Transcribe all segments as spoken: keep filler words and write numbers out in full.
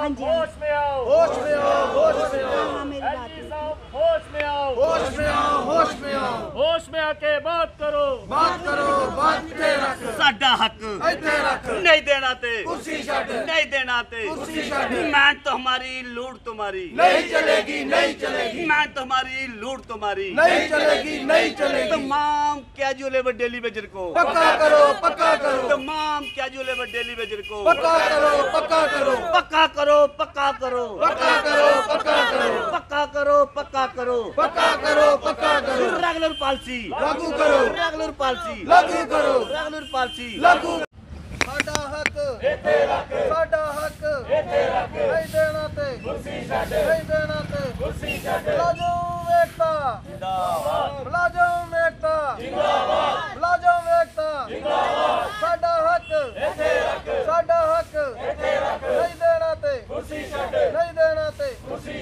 होश में आओ, होश में आओ, होश में आओ, एलजी साहब होश में आओ, होश में आओ, होश में आओ, होश में आके बात करो, बात करो, बात ते रख, साडा हक इत्थे रख, नहीं देना ते कुर्सी छड्ड, नहीं देना ते कुर्सी छड्ड, मैं तुम्हारी लूट तुम्हारी नहीं चलेगी, नहीं चलेगी, मैं तुम्हारी लूट तुम्हारी नहीं चलेगी, नहीं चलेगी, तमाम कैजुअल लेबर डेली वेजर को पक्का करो, पक्का करो, तमाम कैजुअल लेबर डेली वेजर को पक्का करो, पक्का करो, पक्का करो पक्का करो पक्का करो, पक्का करो, पक्का करो पक्का करो पक्का करो, पक्का करो, रेगुलर पॉलिसी लागू करो, रेगुलर पॉलिसी लागू करो, रेगुलर पॉलिसी लागू। साडा हक इत्थे रख, साडा हक इत्थे रख, नहीं देना ते कुर्सी छड्ड, नहीं देना ते कुर्सी छड्ड, मुलाजम एकता जिंदाबाद, मुलाजम एकता जिंदाबाद, मुलाजम एकता जिंदाबाद, साडा हक इत्थे रख, साडा हक इत्थे रख, नहीं देना ते कुर्सी छड्ड, नहीं देना ते कुर्सी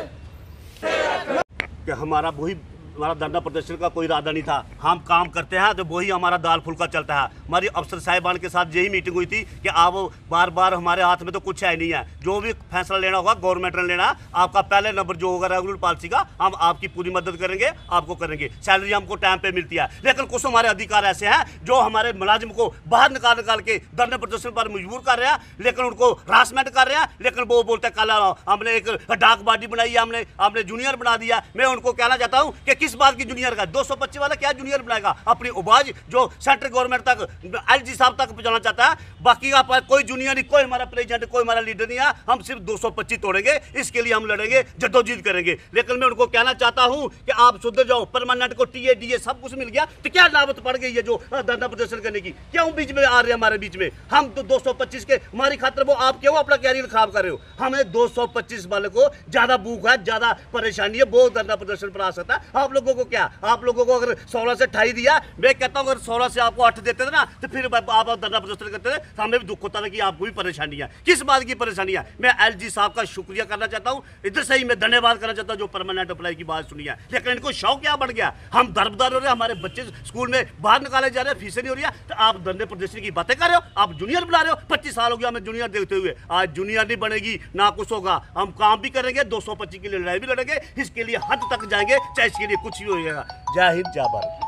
छड्ड। कि हमारा वही हमारा धरना प्रदर्शन का कोई इरादा नहीं था। हम काम करते हैं तो वही हमारा दाल फुल्का चलता है। हमारी अफसर साहिबान के साथ यही मीटिंग हुई थी कि आप बार बार हमारे हाथ में तो कुछ है नहीं है, जो भी फैसला लेना होगा गवर्नमेंट ने लेना। आपका पहले नंबर जो होगा रेगुलर पॉलिसी का, हम आपकी पूरी मदद करेंगे, आपको करेंगे। सैलरी हमको टाइम पे मिलती है, लेकिन कुछ हमारे अधिकार ऐसे हैं जो हमारे मुलाजिम को बाहर निकाल निकाल के धरने प्रदर्शन पर मजबूर कर रहे हैं, लेकिन उनको हरासमेंट कर रहे हैं। लेकिन वो बोलते हैं कल हमने एक डाक बाडी बनाई है, हमने हमने जूनियर बना दिया। मैं उनको कहना चाहता हूँ कि किस बात की जूनियर का दो सौ पच्चीस वाला क्या जूनियर बनाएगा? अपनी आवाज जो सेंट्रल गवर्नमेंट तक एलजी साहब तक पहुंचाना चाहता है। बाकी का कोई जूनियर नहीं, कोई हमारा प्रेसिडेंट, कोई हमारा लीडर नहीं है। हम सिर्फ दो सौ पच्चीस तोड़ेंगे, इसके लिए हम लड़ेंगे, जद्दोजहद करेंगे। लेकिन मैं उनको कहना चाहता हूं कि आप सुधर जाओ। परमानेंट को टीए डीए सब कुछ मिल गया तो क्या लाभत पड़ गई है जो धरना प्रदर्शन करने की? क्यों बीच में आ रहे हैं हमारे बीच में? हम तो दो सौ पच्चीस के हमारी खातिर वो आप क्यों अपना कैरियर खराब कर रहे हो? हमें दो सौ पच्चीस वाले को ज्यादा भूख है, ज्यादा परेशानी है, वो धरना प्रदर्शन पर आ सकता है। आप लोगों को क्या, आप लोगों को अगर सोलह से अठाई दिया, मैं कहता हूँ अगर सोलह से आपको आठ देते थे ना तो फिर आप धरना प्रदर्शन करते थे, तो हमें भी दुख होता था कि आपको भी परेशानी है। किस बात की परेशानी है? मैं एलजी साहब का शुक्रिया करना चाहता हूँ, इधर से ही मैं धन्यवाद करना चाहता हूँ जो परमानेंट अप्लाई की बात सुनी है। लेकिन इनको शौक क्या बढ़ गया? हम दरबदार हो रहे हैं, हमारे बच्चे स्कूल में बाहर निकाले जा रहे हैं, फीसें नहीं हो रही है, तो आप धरने प्रदर्शन की बातें कर रहे हो, आप जूनियर बना रहे हो। पच्चीस साल हो गया हमें जूनियर देखते हुए, आज जूनियर नहीं बनेगी ना कुछ होगा। हम काम भी करेंगे, दो सौ पच्चीस के लिए लड़ाई भी लड़ेंगे, इसके लिए हद तक जाएंगे, चाहे इसके लिए कुछ भी हो जाएगा। जय हिंद, जय भारत।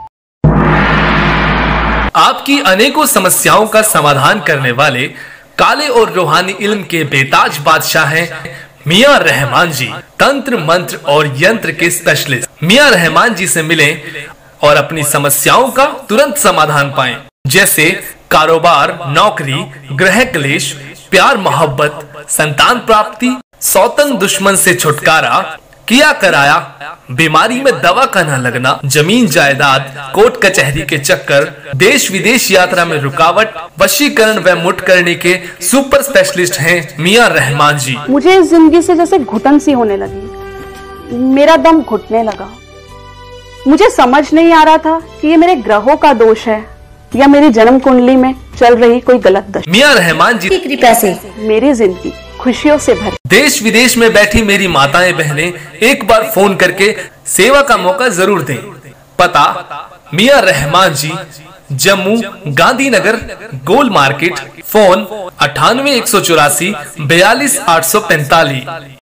आपकी अनेकों समस्याओं का समाधान करने वाले काले और रूहानी इल्म के बेताज बादशाह हैं मियां रहमान जी। तंत्र मंत्र और यंत्र के स्पेशलिस्ट मियां रहमान जी से मिलें और अपनी समस्याओं का तुरंत समाधान पाएं, जैसे कारोबार, नौकरी, गृह क्लेश, प्यार मोहब्बत, संतान प्राप्ति, सौतन दुश्मन से छुटकारा, किया कराया, बीमारी में दवा का न लगना, जमीन जायदाद, कोर्ट कचहरी के चक्कर, देश विदेश यात्रा में रुकावट, वशीकरण व मुठ करने के सुपर स्पेशलिस्ट हैं मियां रहमान जी। मुझे इस जिंदगी से जैसे घुटन सी होने लगी, मेरा दम घुटने लगा। मुझे समझ नहीं आ रहा था कि ये मेरे ग्रहों का दोष है या मेरी जन्म कुंडली में चल रही कोई गलत दशा। मियां रहमान जी की कृपा से मेरी जिंदगी खुशियों से भरी। देश विदेश में बैठी मेरी माताएं बहनें एक बार फोन करके सेवा का मौका जरूर दें। पता मियां रहमान जी, जम्मू गांधीनगर गोल मार्केट। फोन अठानवे एक सौ चौरासी बयालीस आठ सौ पैंतालीस।